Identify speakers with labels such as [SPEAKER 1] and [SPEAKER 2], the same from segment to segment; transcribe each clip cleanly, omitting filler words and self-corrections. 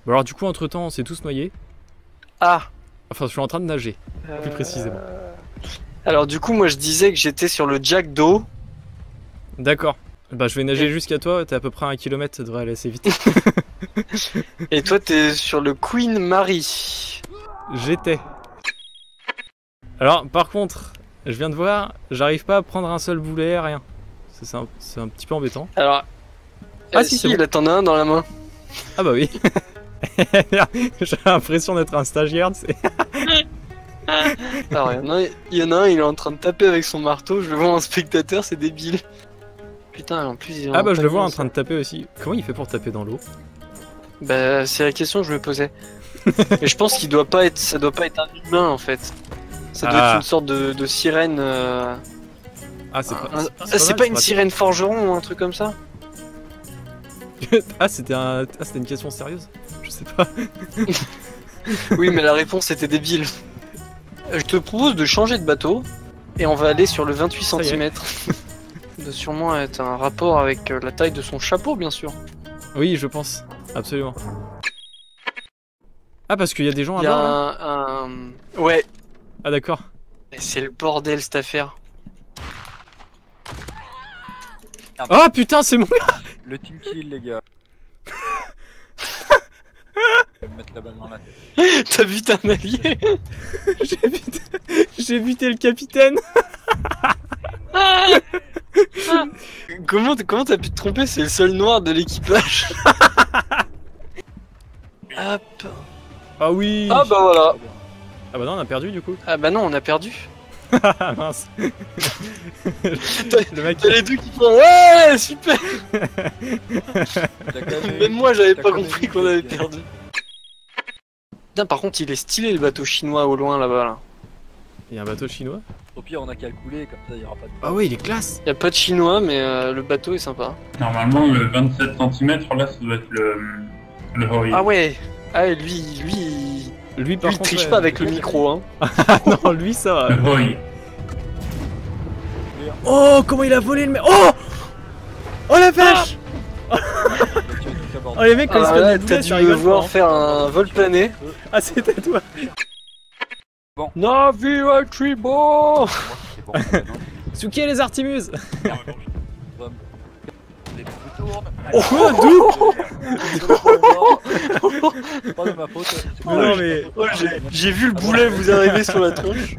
[SPEAKER 1] Bon alors du coup entre temps on s'est tous noyés.
[SPEAKER 2] Ah.
[SPEAKER 1] Enfin je suis en train de nager, plus précisément.
[SPEAKER 2] Alors du coup moi je disais que j'étais sur le jack d'eau.
[SPEAKER 1] D'accord. Bah je vais nager jusqu'à toi, t'es à peu près à 1 km, ça devrait aller assez vite.
[SPEAKER 2] Et toi t'es sur le Queen Mary.
[SPEAKER 1] J'étais. Alors par contre, je viens de voir, j'arrive pas à prendre un seul boulet, rien. C'est un petit peu embêtant.
[SPEAKER 2] Alors...
[SPEAKER 1] Ah si,
[SPEAKER 2] là t'en as un dans la main.
[SPEAKER 1] Ah bah oui. J'ai l'impression d'être un stagiaire, tu sais.
[SPEAKER 2] Alors il y en a un, il est en train de taper avec son marteau, je le vois en spectateur, c'est débile. Putain, en plus il est
[SPEAKER 1] Ah bah je le vois en train de taper aussi. Comment il fait pour taper dans l'eau?
[SPEAKER 2] Bah c'est la question que je me posais. Mais je pense qu'il doit pas être, ça doit pas être un humain en fait. Ça doit être une sorte de sirène.
[SPEAKER 1] Ah c'est pas.
[SPEAKER 2] C'est pas une sirène forgeron ou un truc comme ça?
[SPEAKER 1] Ah c'était une question sérieuse? Je sais pas.
[SPEAKER 2] Oui mais la réponse était débile. Je te propose de changer de bateau et on va aller sur le 28 cm. De sûrement être un rapport avec la taille de son chapeau bien sûr.
[SPEAKER 1] Oui je pense, absolument. Ah parce qu'il y a des gens
[SPEAKER 2] à bord là. Ouais.
[SPEAKER 1] Ah d'accord.
[SPEAKER 2] C'est le bordel cette affaire.
[SPEAKER 1] Oh putain c'est mon...
[SPEAKER 3] Le team kill les gars. Je vais me mettre la balle dans la tête.
[SPEAKER 2] T'as buté un allié?
[SPEAKER 1] J'ai buté le capitaine.
[SPEAKER 2] Comment t'as pu te tromper? C'est le seul noir de l'équipage. Hop.
[SPEAKER 1] Ah oui.
[SPEAKER 2] Ah bah voilà.
[SPEAKER 1] Ah bah non on a perdu du coup.
[SPEAKER 2] Ah bah non on a perdu.
[SPEAKER 1] Ah mince.
[SPEAKER 2] Le mec t'as les deux qui font ouais super. Même moi j'avais pas compris qu'on avait perdu. Putain par contre il est stylé le bateau chinois au loin là-bas là.
[SPEAKER 1] Il y a un bateau chinois?
[SPEAKER 3] Au pire on a qu'à le couler comme ça il y aura pas de...
[SPEAKER 1] Ah oui il est classe.
[SPEAKER 2] Il y a pas de chinois mais le bateau est sympa.
[SPEAKER 4] Normalement le 27 cm là ça doit être le Hoi.
[SPEAKER 2] Ah ouais. Ah lui
[SPEAKER 1] par contre,
[SPEAKER 2] il triche pas avec le micro hein.
[SPEAKER 1] Non lui ça va.
[SPEAKER 4] Le Hoi.
[SPEAKER 1] Oh comment il a volé le mec. Oh. Oh la vache. Oh les mecs quand ils se prennent des boulets,
[SPEAKER 2] t'as dû me voir faire un vol plané.
[SPEAKER 1] Ah c'était toi.
[SPEAKER 3] Bon.
[SPEAKER 2] Navigatribo.
[SPEAKER 1] Suki les Artimus.
[SPEAKER 3] Oh,
[SPEAKER 1] d'où?
[SPEAKER 3] Pas de ma faute.
[SPEAKER 1] Non mais...
[SPEAKER 2] J'ai vu le boulet vous arriver sur la tronche.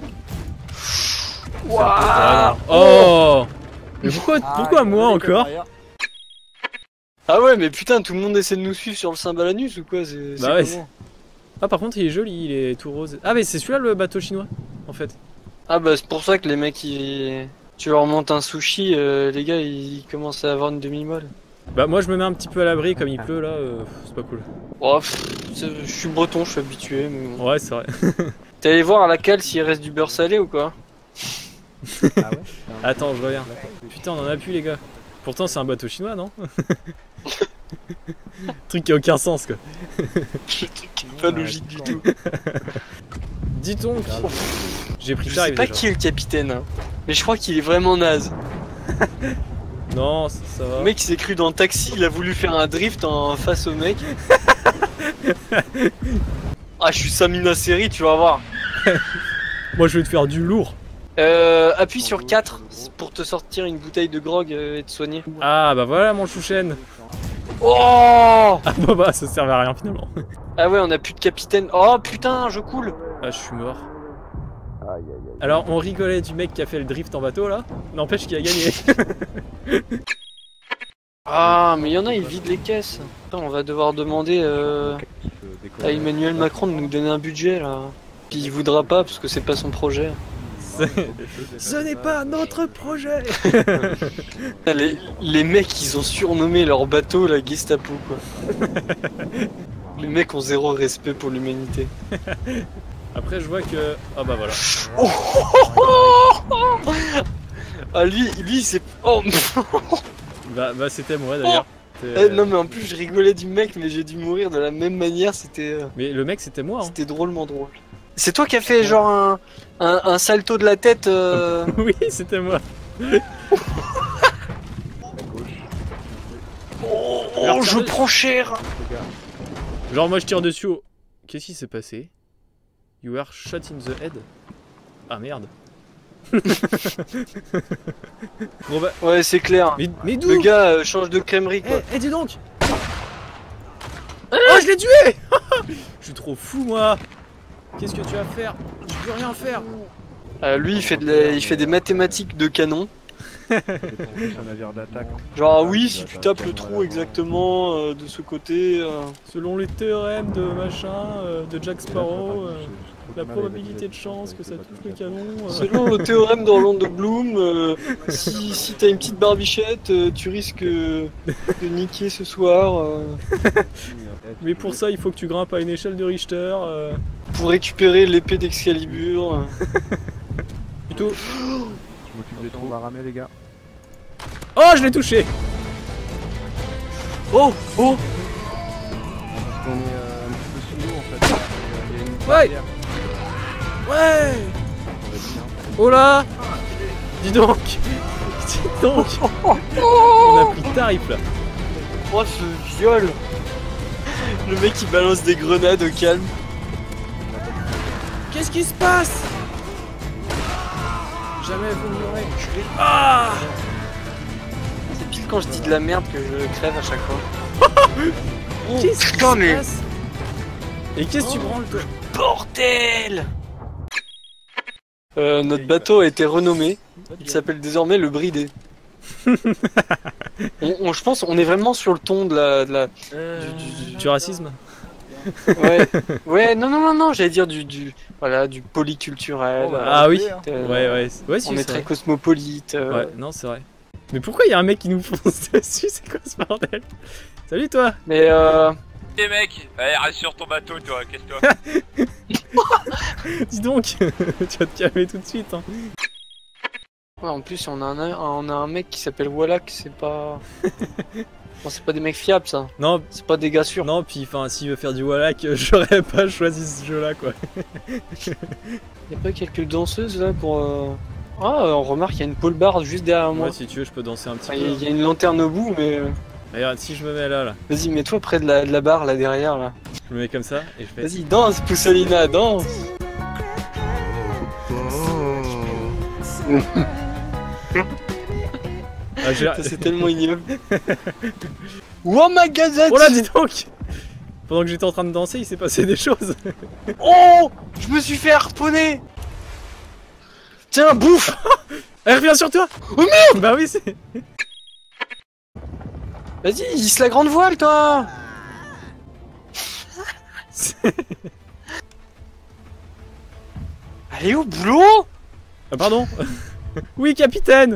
[SPEAKER 2] Waouh.
[SPEAKER 1] Oh. Mais pourquoi moi encore?
[SPEAKER 2] Ah ouais mais putain tout le monde essaie de nous suivre sur le Saint-Balanus ou quoi?
[SPEAKER 1] Bah ouais. Ah par contre il est joli, il est tout rose. Ah mais c'est celui-là le bateau chinois en fait.
[SPEAKER 2] Ah bah c'est pour ça que les mecs ils... Tu leur montes un sushi, les gars ils commencent à avoir une demi-molle.
[SPEAKER 1] Bah moi je me mets un petit peu à l'abri comme il pleut là, c'est pas cool.
[SPEAKER 2] Oh, je suis breton, je suis habitué mais bon.
[SPEAKER 1] Ouais c'est vrai.
[SPEAKER 2] T'es allé voir à la cale s'il reste du beurre salé ou quoi?
[SPEAKER 3] Ah ouais.
[SPEAKER 1] Attends je reviens. Putain on en a plus les gars. Pourtant c'est un bateau chinois non? Truc qui a aucun sens quoi.
[SPEAKER 2] Le truc qui est pas logique du tout.
[SPEAKER 1] Dis donc. J'ai pris
[SPEAKER 2] Je
[SPEAKER 1] ça.
[SPEAKER 2] sais pas qui est le capitaine hein. Mais je crois qu'il est vraiment naze.
[SPEAKER 1] Non ça va.
[SPEAKER 2] Le mec il s'est cru dans le taxi, il a voulu faire un drift en face au mec. Ah je suis Samina Seri tu vas voir.
[SPEAKER 1] Moi je vais te faire du lourd.
[SPEAKER 2] Appuie sur 4 pour te sortir une bouteille de grog et te soigner.
[SPEAKER 1] Ah bah voilà mon chouchen.
[SPEAKER 2] Oh.
[SPEAKER 1] Ah bah ça servait à rien finalement.
[SPEAKER 2] Ah ouais on a plus de capitaine. Oh putain je coule.
[SPEAKER 1] Ah je suis mort. Alors on rigolait du mec qui a fait le drift en bateau là. N'empêche qu'il a gagné.
[SPEAKER 2] Ah mais il y en a ils vident les caisses. Attends, on va devoir demander à Emmanuel Macron de nous donner un budget là. Puis il voudra pas parce que c'est pas son projet.
[SPEAKER 1] Ce n'est pas notre projet.
[SPEAKER 2] Les mecs ils ont surnommé leur bateau la Gestapo quoi. Les mecs ont zéro respect pour l'humanité.
[SPEAKER 1] Après je vois que... Ah bah voilà.
[SPEAKER 2] Ah lui c'est... Oh.
[SPEAKER 1] Bah c'était moi d'ailleurs.
[SPEAKER 2] Non mais en plus je rigolais du mec mais j'ai dû mourir de la même manière, c'était...
[SPEAKER 1] Mais le mec c'était moi hein.
[SPEAKER 2] C'était drôlement drôle. C'est toi qui as fait genre un salto de la tête
[SPEAKER 1] Oui c'était moi.
[SPEAKER 2] Oh je prends cher.
[SPEAKER 1] Genre moi je tire dessus au... Qu'est-ce qui s'est passé? You are shot in the head. Ah merde. Bon bah...
[SPEAKER 2] Ouais, c'est clair.
[SPEAKER 1] Mais d'où?
[SPEAKER 2] Le gars change de crèmerie quoi.
[SPEAKER 1] Eh, dis donc. Oh, je l'ai tué. Je suis trop fou moi. Qu'est-ce que tu vas faire? Je peux rien faire.
[SPEAKER 2] Lui, il fait des mathématiques de canon.
[SPEAKER 3] C'est un navire d'attaque.
[SPEAKER 2] Genre, oui, si tu tapes le trou exactement de ce côté.
[SPEAKER 1] Selon les théorèmes de machin, de Jack Sparrow, la probabilité de chance que ça touche le canon.
[SPEAKER 2] Selon le théorème d'Orlando Bloom, si t'as une petite barbichette, tu risques de niquer ce soir.
[SPEAKER 1] Mais pour ça, il faut que tu grimpes à une échelle de Richter.
[SPEAKER 2] Pour récupérer l'épée d'Excalibur.
[SPEAKER 1] Plutôt.
[SPEAKER 3] Je m'occupe des trous. On va ramer les gars.
[SPEAKER 1] Oh, je l'ai touché.
[SPEAKER 2] Oh.
[SPEAKER 3] Parce qu'on est un petit peu sous l'eau en fait. Il y a une
[SPEAKER 1] Ouais.
[SPEAKER 3] barrière.
[SPEAKER 1] Ouais.
[SPEAKER 3] Vas-y, hein.
[SPEAKER 1] Oh là. Dis donc. Dis donc. On a pris tarif là.
[SPEAKER 2] Oh, ce viol. Le mec qui balance des grenades au calme.
[SPEAKER 1] Qu'est-ce qui se passe? Jamais vous me l'aurez. Ah.
[SPEAKER 2] C'est pile quand je dis de la merde que je crève à chaque fois.
[SPEAKER 1] Qu'est-ce qui
[SPEAKER 2] putain,
[SPEAKER 1] se
[SPEAKER 2] mais-
[SPEAKER 1] passe? Et qu'est-ce que tu branles toi?
[SPEAKER 2] Bordel. Notre bateau a été renommé. Il s'appelle désormais le Bridé. Je pense on est vraiment sur le ton de la
[SPEAKER 1] Du racisme?
[SPEAKER 2] ouais non j'allais dire du polyculturel.
[SPEAKER 3] Oh, bah,
[SPEAKER 1] Ah oui.
[SPEAKER 2] Euh,
[SPEAKER 1] Ouais, si,
[SPEAKER 2] on est
[SPEAKER 1] c'est
[SPEAKER 2] très
[SPEAKER 1] vrai.
[SPEAKER 2] cosmopolite.
[SPEAKER 1] Ouais, non, c'est vrai. Mais pourquoi il y a un mec qui nous fonce dessus? C'est quoi ce bordel? Salut toi.
[SPEAKER 2] Mais
[SPEAKER 5] Les mecs, allez, reste sur ton bateau, toi, qu'est-ce que
[SPEAKER 1] Dis donc. Tu vas te calmer tout de suite. Hein.
[SPEAKER 2] ouais, en plus on a un mec qui s'appelle Wallach, c'est pas. Non, c'est pas des mecs fiables ça.
[SPEAKER 1] Non,
[SPEAKER 2] C'est pas des gars sûrs.
[SPEAKER 1] non, puis enfin, s'il veut faire du Wallach, j'aurais pas choisi ce jeu-là, quoi.
[SPEAKER 2] Y'a pas quelques danseuses là pour. Ah, on remarque qu'il y a une pole bar juste derrière moi.
[SPEAKER 1] Moi, si tu veux, je peux danser un petit
[SPEAKER 2] Enfin,
[SPEAKER 1] peu.
[SPEAKER 2] il y a une lanterne au bout, mais.
[SPEAKER 1] Regarde, si je me mets là,
[SPEAKER 2] Vas-y, mets-toi près de la barre là derrière là.
[SPEAKER 1] je me mets comme ça et je fais.
[SPEAKER 2] Vas-y, danse, Poussalina, danse.
[SPEAKER 1] Ah, j'ai-
[SPEAKER 2] Ça, c'est tellement ignoble. Wow, ma gazette.
[SPEAKER 1] Oh là, dis donc. Pendant que j'étais en train de danser, il s'est passé des choses.
[SPEAKER 2] Oh, je me suis fait harponner. Tiens, bouffe.
[SPEAKER 1] Elle revient sur toi.
[SPEAKER 2] Oh merde.
[SPEAKER 1] Bah oui, c'est.
[SPEAKER 2] Vas-y, hisse la grande voile, toi. Allez au boulot.
[SPEAKER 1] Ah, pardon. Oui, capitaine.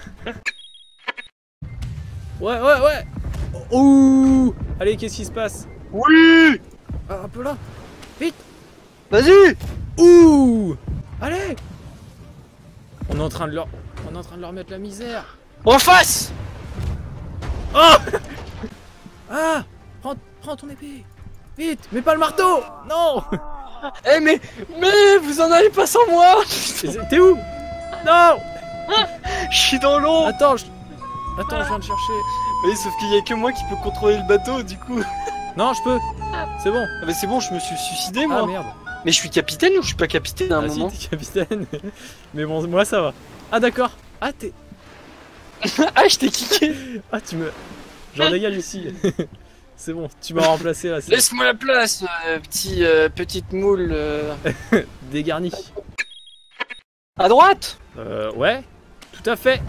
[SPEAKER 1] Ouais. Ouh. Allez, qu'est-ce qui se passe?
[SPEAKER 2] Oui.
[SPEAKER 1] Ah, un peu là. Vite.
[SPEAKER 2] Vas-y.
[SPEAKER 1] Ouh. Allez. On est en train de leur mettre la misère.
[SPEAKER 2] En face.
[SPEAKER 1] Oh. Ah. Prends ton épée. Vite. Mais pas le marteau. Non.
[SPEAKER 2] Eh mais vous en avez pas sans moi.
[SPEAKER 1] T'es où? Non.
[SPEAKER 2] Je suis dans l'eau.
[SPEAKER 1] Attends, je viens de chercher.
[SPEAKER 2] Oui, sauf qu'il y a que moi qui peux contrôler le bateau, du coup.
[SPEAKER 1] Non, je peux. C'est bon.
[SPEAKER 2] Ah bah c'est bon, je me suis suicidé moi.
[SPEAKER 1] Ah merde.
[SPEAKER 2] Mais je suis capitaine ou je suis pas capitaine à un
[SPEAKER 1] Ah si,
[SPEAKER 2] moment?
[SPEAKER 1] t'es capitaine. Mais bon, moi ça va. Ah d'accord. Ah t'es.
[SPEAKER 2] Ah, je t'ai kické.
[SPEAKER 1] Ah tu me. J'en régale ici. C'est bon, tu m'as remplacé là. C'est
[SPEAKER 2] Laisse-moi la place, petite moule.
[SPEAKER 1] dégarni.
[SPEAKER 2] À droite.
[SPEAKER 1] Ouais. Tout à fait.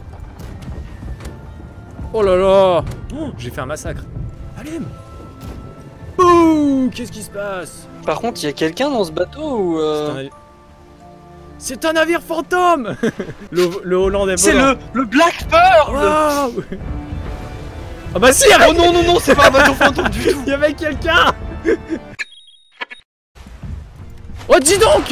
[SPEAKER 1] Oh là là. Oh, j'ai fait un massacre. Allez. Ouh, qu'est-ce qui se passe?
[SPEAKER 2] Par contre, il y a quelqu'un dans ce bateau ou
[SPEAKER 1] C'est un navire fantôme. Le hollandais.
[SPEAKER 2] c'est le Black Pearl.
[SPEAKER 1] Waouh. Ah bah si,
[SPEAKER 2] Oh non, c'est pas un bateau fantôme du tout.
[SPEAKER 1] il y avait quelqu'un. Oh dis donc.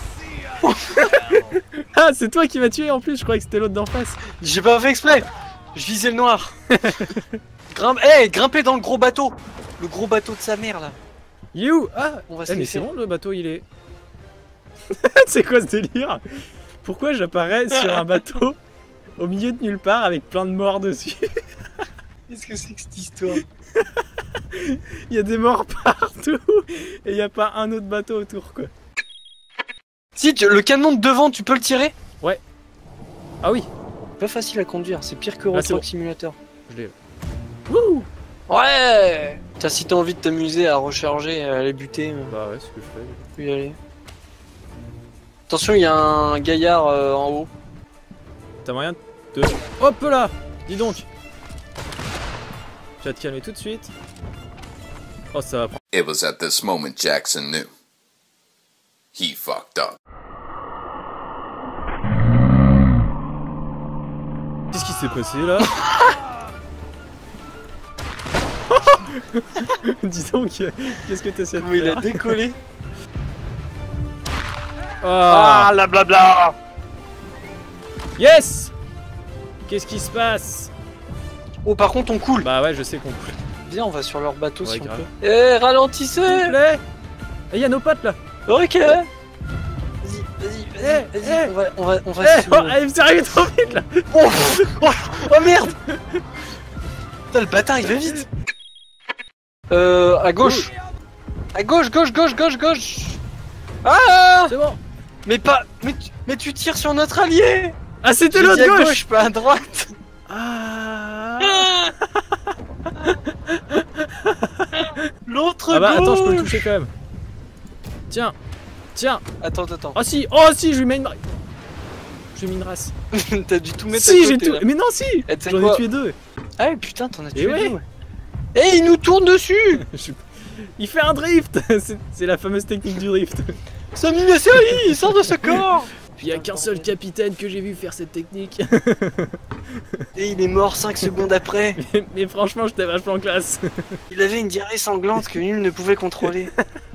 [SPEAKER 1] Ah c'est toi qui m'as tué en plus, je croyais que c'était l'autre d'en face.
[SPEAKER 2] J'ai pas fait exprès. Je visais le noir. Grimpez dans le gros bateau. Le gros bateau de sa mère là.
[SPEAKER 1] Il est où? Ah
[SPEAKER 2] On va se
[SPEAKER 1] mais
[SPEAKER 2] laisser.
[SPEAKER 1] c'est bon, le bateau il est... C'est quoi ce délire? Pourquoi j'apparais sur un bateau au milieu de nulle part avec plein de morts dessus?
[SPEAKER 2] Qu'est-ce que c'est que cette histoire?
[SPEAKER 1] Il y a des morts partout et il n'y a pas un autre bateau autour quoi.
[SPEAKER 2] Si, le canon de devant, tu peux le tirer?
[SPEAKER 1] Ouais. Ah oui.
[SPEAKER 2] Pas facile à conduire, c'est pire que Euro
[SPEAKER 1] Ah, c'est
[SPEAKER 2] Truck
[SPEAKER 1] bon.
[SPEAKER 2] Simulator.
[SPEAKER 1] Je l'ai. Wouh.
[SPEAKER 2] Ouais. Si t'as envie de t'amuser à recharger et à aller buter,
[SPEAKER 1] Bah ouais, c'est ce que je fais.
[SPEAKER 2] tu peux y aller. Attention, il y a un gaillard en haut.
[SPEAKER 1] T'as moyen de... Hop là. Dis donc. Tu vas te calmer tout de suite. Oh ça va prendre...
[SPEAKER 6] It was at this moment Jackson knew. He fucked up.
[SPEAKER 1] Qu'est-ce qui s'est passé là? Dis donc, qu'est-ce que t'essaies de
[SPEAKER 2] Comment il a
[SPEAKER 1] faire?
[SPEAKER 2] décollé.
[SPEAKER 1] Ah,
[SPEAKER 2] la blabla.
[SPEAKER 1] yes. Qu'est-ce qui se passe?
[SPEAKER 2] Oh, par contre, on coule.
[SPEAKER 1] Bah ouais, je sais qu'on coule.
[SPEAKER 2] Viens, on va sur leur bateau
[SPEAKER 1] Ouais,
[SPEAKER 2] si on
[SPEAKER 1] grave.
[SPEAKER 2] peut. Eh,
[SPEAKER 1] S'il
[SPEAKER 2] ralentissez.
[SPEAKER 1] vous plaît. Il y a nos potes là.
[SPEAKER 2] Ok. Vas-y,
[SPEAKER 1] Eh,
[SPEAKER 2] vas-y.
[SPEAKER 1] eh.
[SPEAKER 2] On va
[SPEAKER 1] Eh,
[SPEAKER 2] se...
[SPEAKER 1] oh, elle me s'est arrivée trop vite là.
[SPEAKER 2] Oh merde. Putain, le bâtard, il va vite. À gauche. À gauche. Ah.
[SPEAKER 1] C'est bon.
[SPEAKER 2] Mais pas... Mais tu tires sur notre allié.
[SPEAKER 1] Ah, c'était
[SPEAKER 2] J'ai
[SPEAKER 1] l'autre
[SPEAKER 2] dit à
[SPEAKER 1] gauche.
[SPEAKER 2] pas à droite.
[SPEAKER 1] Ah.
[SPEAKER 2] L'autre
[SPEAKER 1] Ah bah
[SPEAKER 2] gauche.
[SPEAKER 1] attends, je peux le toucher quand même. Tiens.
[SPEAKER 2] Attends.
[SPEAKER 1] Oh si, je lui mets une... Je lui ai mis une race.
[SPEAKER 2] T'as dû tout mettre
[SPEAKER 1] Si,
[SPEAKER 2] à
[SPEAKER 1] j'ai
[SPEAKER 2] côté,
[SPEAKER 1] tout...
[SPEAKER 2] là.
[SPEAKER 1] Mais non, si.
[SPEAKER 2] Eh, tu sais
[SPEAKER 1] J'en
[SPEAKER 2] quoi
[SPEAKER 1] ai tué 2.
[SPEAKER 2] Ah putain, t'en as
[SPEAKER 1] Et
[SPEAKER 2] tué
[SPEAKER 1] ouais.
[SPEAKER 2] deux, ouais. Eh, il nous tourne dessus.
[SPEAKER 1] Il fait un drift. C'est la fameuse technique du drift.
[SPEAKER 2] Sami Nasseri, il sort de ce corps.
[SPEAKER 1] Puis il y a qu'un seul capitaine que j'ai vu faire cette technique.
[SPEAKER 2] Et il est mort 5 secondes après.
[SPEAKER 1] mais franchement, j'étais vachement classe.
[SPEAKER 2] Il avait une diarrhée sanglante que nul ne pouvait contrôler.